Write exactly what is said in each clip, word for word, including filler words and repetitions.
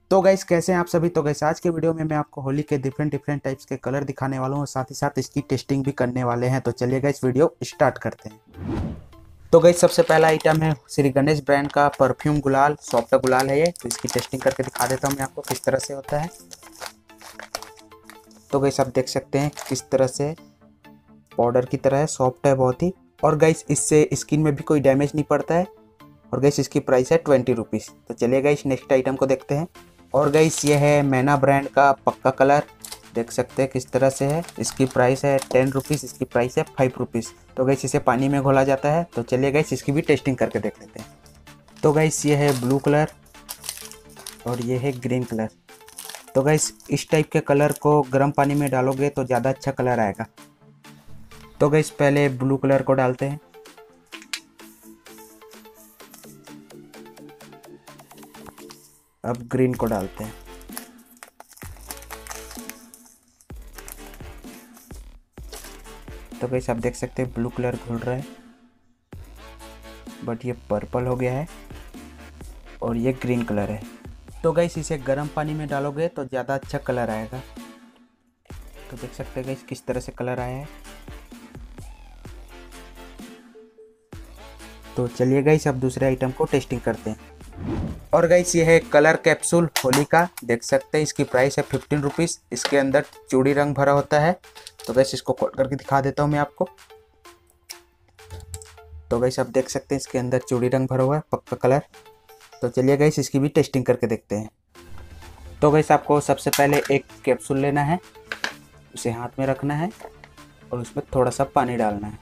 तो गाइस कैसे हैं आप सभी। तो गाइस आज के वीडियो में मैं आपको होली के डिफरेंट डिफरेंट टाइप्स के कलर दिखाने वाला हूँ और साथ ही साथ इसकी टेस्टिंग भी करने वाले हैं। तो चलिए गाइस वीडियो स्टार्ट करते हैं। तो गाइस सबसे पहला आइटम है श्री गणेश ब्रांड का परफ्यूम गुलाल, सॉफ्ट गुलाल है ये। तो इसकी टेस्टिंग करके दिखा देता हूँ मैं आपको किस तरह से होता है। तो गाइस आप देख सकते हैं किस तरह से पाउडर की तरह है, सॉफ्ट है बहुत ही। और गाइस इससे स्किन में भी कोई डैमेज नहीं पड़ता है। और गाइस इसकी प्राइस है ट्वेंटी रुपीज़। तो चलिए गाइस नेक्स्ट आइटम को देखते हैं। और गाइस ये है मैना ब्रांड का पक्का कलर, देख सकते हैं किस तरह से है। इसकी प्राइस है टेन रुपीज़, इसकी प्राइस है फाइव रुपीज़। तो गाइस इसे पानी में घोला जाता है। तो चलिए गाइस इसकी भी टेस्टिंग करके देख लेते हैं। तो गाइस ये है ब्लू कलर और ये है ग्रीन कलर। तो गाइस इस टाइप के कलर को गर्म पानी में डालोगे तो ज़्यादा अच्छा कलर आएगा। तो गाइस पहले ब्लू कलर को डालते हैं। अब ग्रीन को डालते हैं। तो गाइस आप देख सकते हैं ब्लू कलर घुल रहा है बट ये पर्पल हो गया है और ये ग्रीन कलर है। तो गाइस इसे गर्म पानी में डालोगे तो ज़्यादा अच्छा कलर आएगा। तो देख सकते हैं गाइस किस तरह से कलर आया है। तो चलिए गाइस अब दूसरे आइटम को टेस्टिंग करते हैं। और गाइस ये है कलर कैप्सूल होली का, देख सकते हैं इसकी प्राइस है फिफ्टीन रुपीज़। इसके अंदर चूड़ी रंग भरा होता है। तो गाइस इसको खोल करके दिखा देता हूँ मैं आपको। तो गाइस आप देख सकते हैं इसके अंदर चूड़ी रंग भरा हुआ है, पक्का कलर। तो चलिए गाइस इसकी भी टेस्टिंग करके देखते हैं। तो गाइस आपको सबसे पहले एक कैप्सूल लेना है, उसे हाथ में रखना है और उसमें थोड़ा सा पानी डालना है।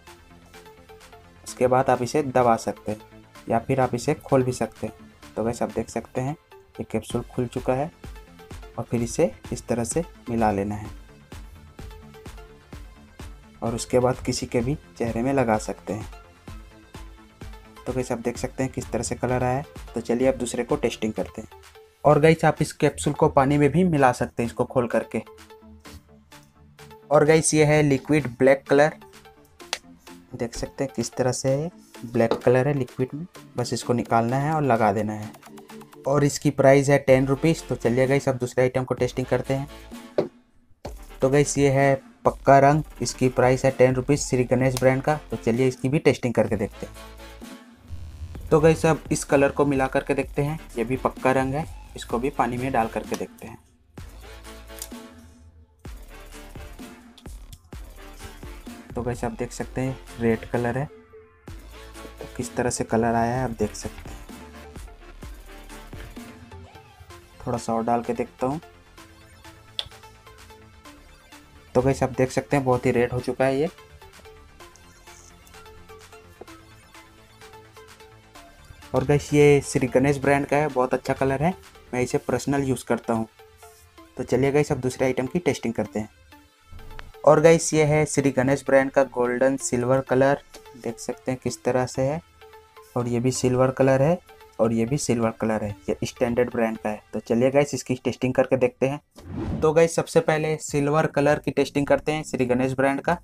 उसके बाद आप इसे दबा सकते हैं या फिर आप इसे खोल भी सकते हैं। तो गाइस आप देख सकते हैं ये कैप्सूल खुल चुका है और फिर इसे इस तरह से मिला लेना है और उसके बाद किसी के भी चेहरे में लगा सकते हैं। तो गाइस आप देख सकते हैं किस तरह से कलर आया है। तो चलिए अब दूसरे को टेस्टिंग करते हैं। और गाइस आप इस कैप्सूल को पानी में भी मिला सकते हैं इसको खोल करके। और गाइस ये है लिक्विड ब्लैक कलर, देख सकते हैं किस तरह से है। ब्लैक कलर है लिक्विड में, बस इसको निकालना है और लगा देना है। और इसकी प्राइस है टेन रुपीज़। तो चलिए गाइस अब दूसरे आइटम को टेस्टिंग करते हैं। तो गाइस ये है पक्का रंग, इसकी प्राइस है ten rupees Shri Ganesh brand का। तो चलिए इसकी भी टेस्टिंग करके देखते हैं। तो गाइस अब इस कलर को मिला करके देखते हैं। ये भी पक्का रंग है, इसको भी पानी में डाल करके देखते हैं। तो गाइस आप देख सकते हैं रेड कलर है, तो किस तरह से कलर आया है आप देख सकते हैं। थोड़ा सा और डाल के देखता हूँ। तो गाइस आप देख सकते हैं बहुत ही रेड हो चुका है ये। और गाइस ये श्री गणेश ब्रांड का है, बहुत अच्छा कलर है, मैं इसे पर्सनल यूज़ करता हूँ। तो चलिए गाइस अब दूसरे आइटम की टेस्टिंग करते हैं। और गाइस ये है श्री गणेश ब्रांड का गोल्डन सिल्वर कलर, देख सकते हैं किस तरह से है। और ये भी सिल्वर कलर है और ये भी सिल्वर कलर है, ये स्टैंडर्ड ब्रांड का है। तो चलिए गाइस इसकी टेस्टिंग करके देखते हैं। तो गाइस सबसे पहले सिल्वर कलर की टेस्टिंग करते हैं श्री गणेश ब्रांड का।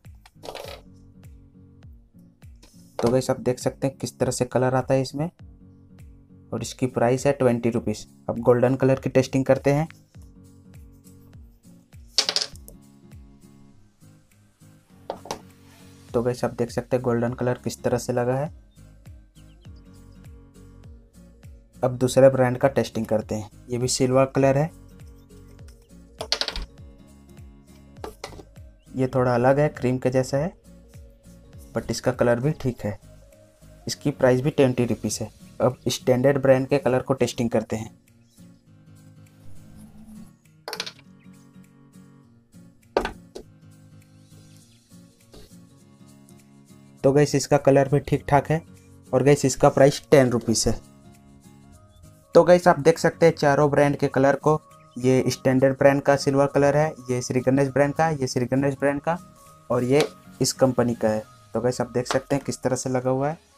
तो गाइस आप देख सकते हैं किस तरह से कलर आता है इसमें और इसकी प्राइस है ट्वेंटी रुपीज़। अब गोल्डन कलर की टेस्टिंग करते हैं। तो गाइस आप देख सकते हैं गोल्डन कलर किस तरह से लगा है। अब दूसरे ब्रांड का टेस्टिंग करते हैं। ये भी सिल्वर कलर है, ये थोड़ा अलग है, क्रीम के जैसा है बट इसका कलर भी ठीक है। इसकी प्राइस भी ट्वेंटी रुपीज़ है। अब स्टैंडर्ड ब्रांड के कलर को टेस्टिंग करते हैं। तो गैस इसका कलर भी ठीक ठाक है और गैस इसका प्राइस टेन रुपीज़ है। तो गैस आप देख सकते हैं चारों ब्रांड के कलर को। ये स्टैंडर्ड ब्रांड का सिल्वर कलर है, ये श्री गणेश ब्रांड का, ये श्री गणेश ब्रांड का और ये इस कंपनी का है। तो गैस आप देख सकते हैं किस तरह से लगा हुआ है।